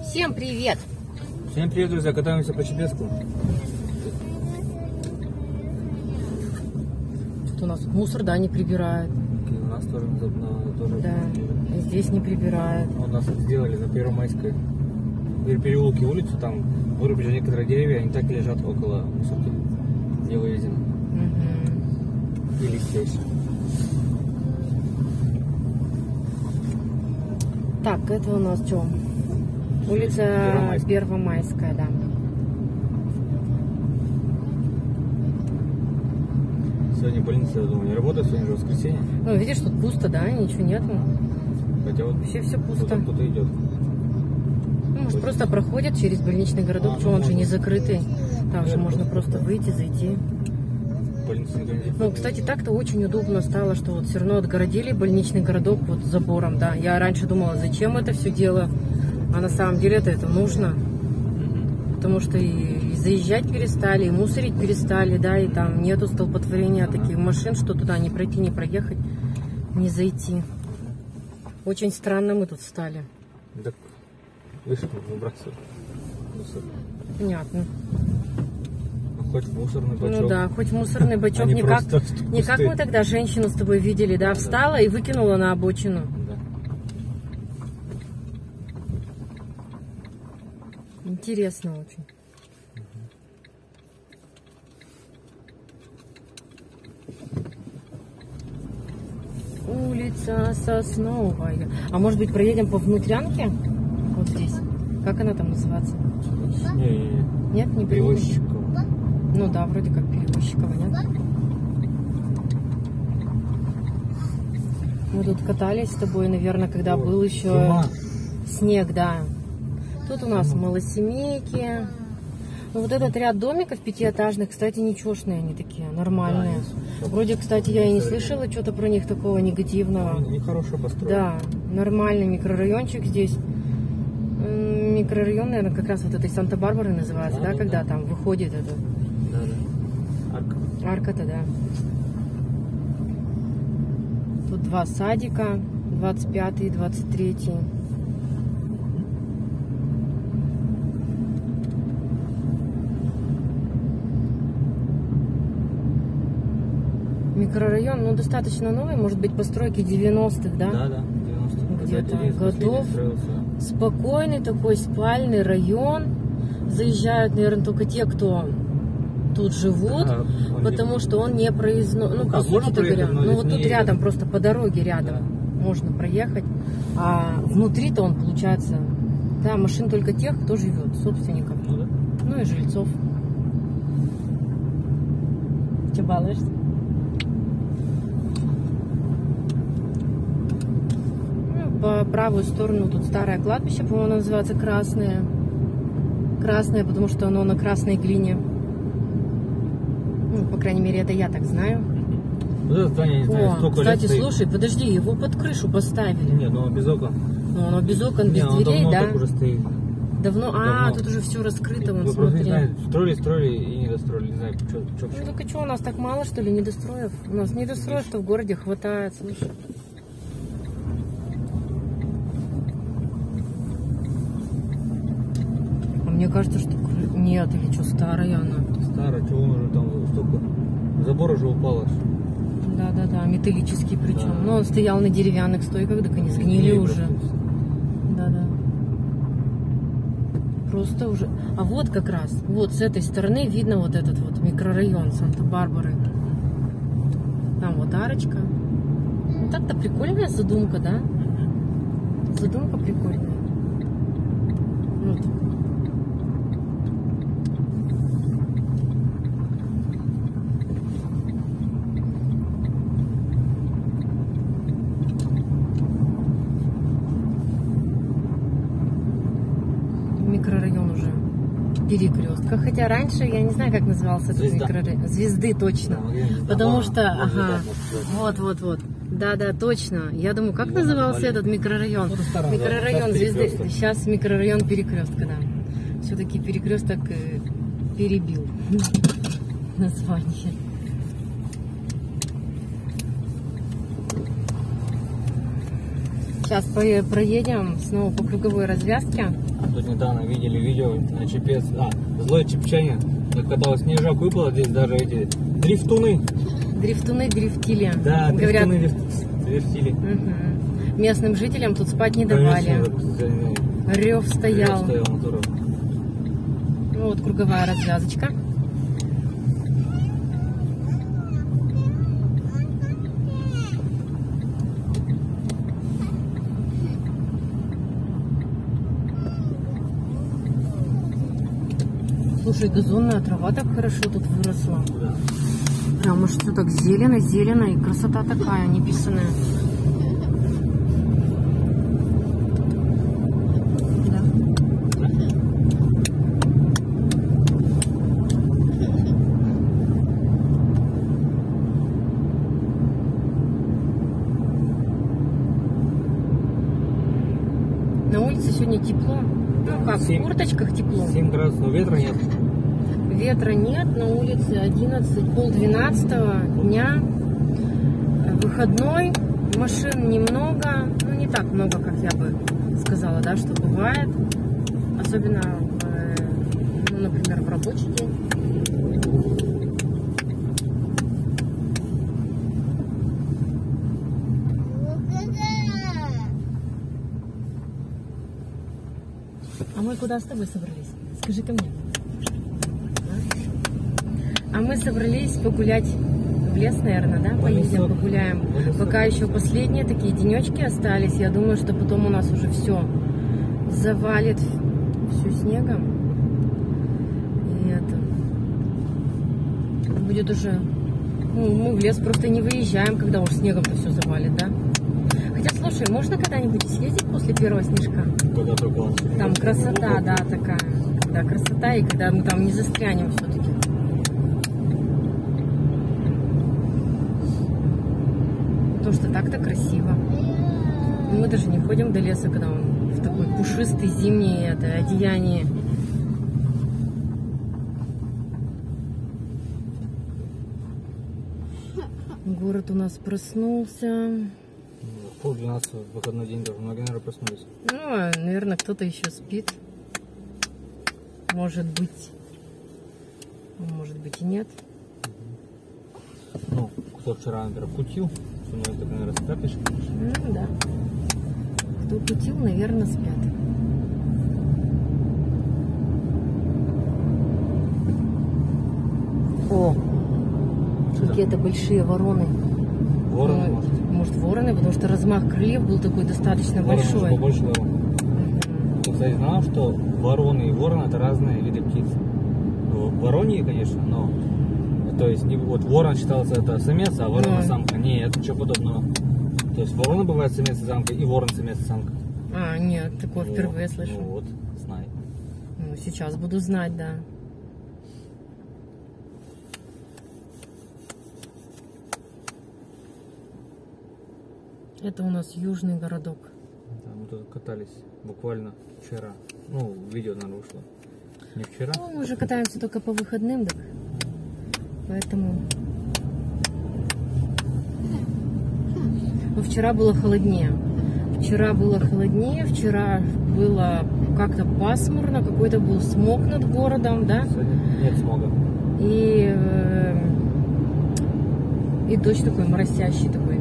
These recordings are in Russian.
Всем привет! Всем привет, друзья! Катаемся по Чепецку. Тут у нас мусор, да, не прибирают. И у нас тоже, Да, и здесь не прибирают. У нас сделали на Первомайской в переулке улицу, там вырубили некоторые деревья, они так и лежат около мусорки, где вывезено. Угу. Или здесь. Так, это у нас что? Улица Первомайская, да. Сегодня больница, я думаю, не работает, сегодня же воскресенье. Ну, видишь, тут пусто, да, ничего нет. Хотя вот вообще все пусто. Кто-то идет. Ну, может, просто проходят через больничный городок, что он же не закрытый. Там же можно просто выйти, зайти. Ну, кстати, так-то очень удобно стало, что вот все равно отгородили больничный городок вот забором, да. Я раньше думала, зачем это все дело, а на самом деле это нужно. Потому что и заезжать перестали, и мусорить перестали, да, и там нету столпотворения таких машин, что туда не пройти, не проехать, не зайти. Очень странно мы тут стали. Так, видишь, выбрасывают мусор. Понятно. Хоть мусорный бачок. Ну да, хоть мусорный бачок. Не как мы тогда женщину с тобой видели, да, встала и выкинула на обочину. Да. Интересно очень. Улица Сосновая. А может быть проедем по внутрянке? Вот здесь. Как она там называется? Нет, не Перевозчиков. Ну да, вроде как Перевозчикова, нет? Мы тут катались с тобой, наверное, когда был еще снег, да. Тут у нас малосемейки. Ну вот этот ряд домиков пятиэтажных, кстати, ничешные они такие, нормальные. Да, вроде, кстати, я и не слышала что-то про них такого негативного. Нехорошо построено. Да, нормальный микрорайончик здесь. Микрорайон, наверное, как раз вот этой Санта-Барбары называется, да, когда там выходит это. Да. Арка. Арка-то, да. Тут два садика, 25-й и 23-й. Микрорайон, ну, достаточно новый, может быть, постройки 90-х, да? Да, 90-х. Где-то готов. Спокойный такой спальный район. Заезжают, наверное, только те, кто тут живут, потому что он не проездной. Ну, по сути говоря, ну вот тут рядом, просто по дороге рядом можно проехать. А внутри-то он, получается, да, машин только тех, кто живет, собственников. Ну и жильцов. Че балуешься? По правую сторону тут старое кладбище, по-моему, называется Красное. Красное, потому что оно на красной глине. Ну, по крайней мере, это я так знаю. Вот это здание, не знаю, столько кстати, лет слушай, подожди, его под крышу поставили. Нет, но без окон. Ну, оно без окон, без дверей, давно да? Так уже стоит. Давно? А, тут уже все раскрыто, вон, смотри. Не знаю, строили и не достроили, не знаю, что. Ну, только что, у нас так мало, что ли, недостроев? У нас недостроев-то в городе хватает, слушай. Мне кажется, что нет, или что, старая она. Старая, что он уже там столько. Забор уже упал аж. Да, металлический причем. Да. Но он стоял на деревянных стойках, так они сгнили уже. Да. Просто уже. А вот как раз, вот с этой стороны видно вот этот вот микрорайон Санта-Барбары. Там вот арочка. Ну так-то прикольная задумка, да? Задумка прикольная. Вот. Микрорайон уже Перекрестка. Хотя раньше, я не знаю, как назывался этот микрорайон. Звезды, точно. Да, потому что, вот. Да, точно. Я думаю, как назывался этот микрорайон? Микрорайон Звезды. Сейчас микрорайон Перекрестка, да. Все-таки Перекресток перебил название. Сейчас проедем снова по круговой развязке. Тут недавно видели видео на чепец. Злое чепчане. Когда снежок выпало, здесь даже эти дрифтуны. Дрифтуны дрифтили. Да, говорят, дрифтуны дрифтили. Угу. Местным жителям тут спать не давали. Рев стоял. Ну, вот круговая развязочка. Слушай, газонная трава так хорошо тут выросла. Да. Прям уж все так зелено, и красота такая неписанная. Да. На улице сегодня тепло. Ну как, 7, в курточках тепло. 7 градусов, но ветра нет. Ветра нет, на улице 11, полдвенадцатого дня. Выходной, машин немного, ну не так много, как я бы сказала, да, что бывает. Особенно, ну, например, в рабочий день. А мы куда с тобой собрались? Скажи-ка мне. А мы собрались погулять в лес, наверное, да? Поедем, погуляем. Пока еще последние такие денечки остались. Я думаю, что потом у нас уже все завалит все снегом. И это будет уже... Ну, мы в лес просто не выезжаем, когда уж снегом-то все завалит, да? Хотя, слушай, можно когда-нибудь съездить после первого снежка? Когда только там красота, да, такая. Когда красота, и когда мы там не застрянем все-таки. Потому что так-то красиво. Мы даже не ходим до леса, когда он в такой пушистый зимний одеянии. Город у нас проснулся. 11:30 в выходной день, даже многие, наверное, проснулись. Ну, наверное, кто-то еще спит. Может быть и нет. Ну, кто вчера, например, кутил, то, наверное, спят еще. Ну, да. Кто кутил, наверное, спят. О! Какие-то большие вороны. Вороны, ну, может, вороны, потому что размах крыльев был такой достаточно большой. Побольше ворон. Ты, кстати, знал, что вороны и ворон — это разные виды птиц? Вороньи, конечно, но... То есть, вот ворон считался это самец, а ворона самка. Нет, ничего подобного. То есть, ворона бывает самец и самка, и ворон самец и самка. А, нет, такое впервые слышу. Ну вот, знай. Ну, сейчас буду знать, да. Это у нас южный городок. Да, мы тут катались буквально вчера. Ну, видео, наверное, вышло. Не вчера. Ну, мы уже катаемся только по выходным, да. Поэтому... Но вчера было холоднее. Вчера было как-то пасмурно, какой-то был смог над городом, да? Нет смога. И дождь такой моросящий такой.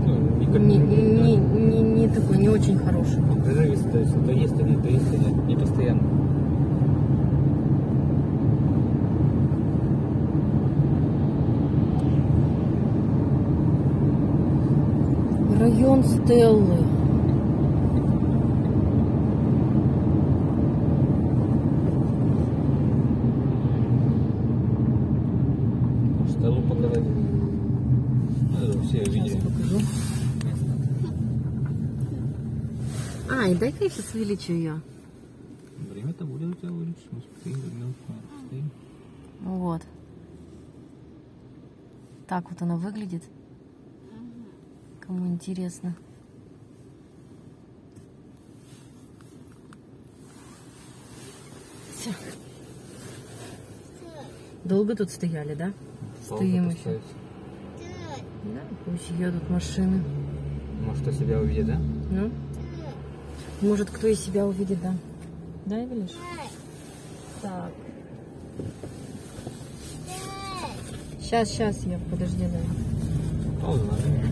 Не такой, не очень хороший. Прерывисто, то есть то есть, не постоянно. Район Стеллы. Стеллу показать. Ну, все видели. Покажу. И дай-ка я сейчас увеличу ее. Время-то будет у тебя увеличить. Стоим. Вот. Так вот она выглядит. Кому интересно. Все. Долго тут стояли, да? Стоим еще. Да, пусть едут машины. Может, кто себя увидит, да? Ну? Может, кто из себя увидит, да? Да, Эвелиш? Так. Сейчас, я подожди, да. Пауза,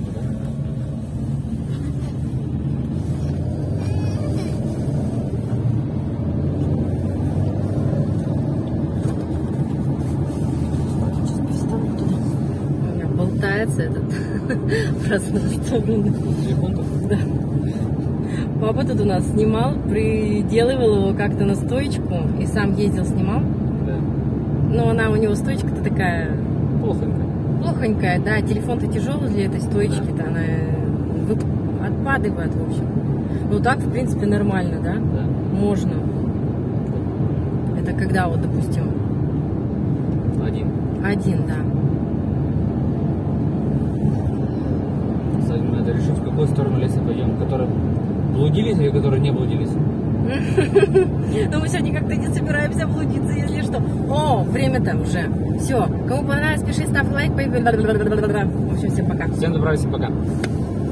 Сейчас перестану туда. У меня болтается этот в разные стороны. Телефон-то? Да. Папа тут у нас снимал, приделывал его как-то на стоечку и сам ездил, снимал. Да. Но она у него стойка-то такая плохонькая, да, телефон-то тяжелый для этой стоечки-то, она отпадывает, в общем. Ну так, в принципе, нормально, да? Да. Можно. Это когда вот, допустим... Один, да. Кстати, надо решить, в какую сторону леса пойдем, которые блудились или которые не блудились. Но мы сегодня как-то не собираемся блудиться, если что. О, время-то уже. Все. Кому понравилось, пиши, ставь лайк. В общем, всем пока. Всем добра, всем пока.